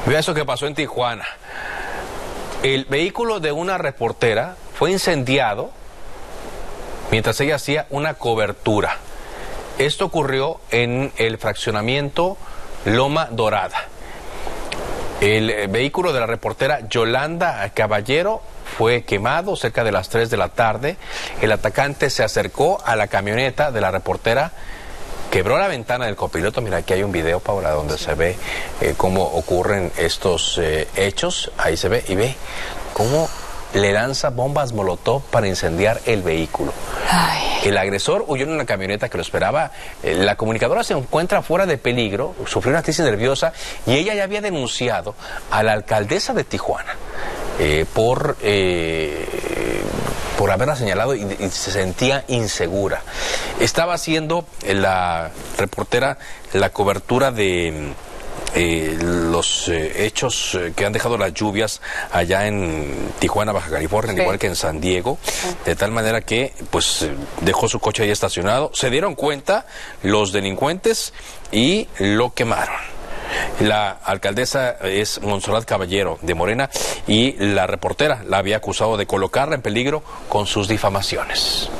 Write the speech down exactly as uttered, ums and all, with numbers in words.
Vea eso que pasó en Tijuana. El vehículo de una reportera fue incendiado mientras ella hacía una cobertura. Esto ocurrió en el fraccionamiento Loma Dorada. El vehículo de la reportera Yolanda Caballero fue quemado cerca de las tres de la tarde. El atacante se acercó a la camioneta de la reportera, quebró la ventana del copiloto. Mira, aquí hay un video, Paula, donde sí se ve eh, cómo ocurren estos eh, hechos. Ahí se ve y ve cómo le lanza bombas molotov para incendiar el vehículo. Ay. El agresor huyó en una camioneta que lo esperaba. Eh, la comunicadora se encuentra fuera de peligro, sufrió una crisis nerviosa y ella ya había denunciado a la alcaldesa de Tijuana eh, por... Eh, por haberla señalado y, y se sentía insegura. Estaba haciendo la reportera la cobertura de eh, los eh, hechos eh, que han dejado las lluvias allá en Tijuana, Baja California, sí, igual que en San Diego, sí, de tal manera que pues dejó su coche ahí estacionado. Se dieron cuenta los delincuentes y lo quemaron. La alcaldesa es Montserrat Caballero de Morena y la reportera la había acusado de colocarla en peligro con sus difamaciones.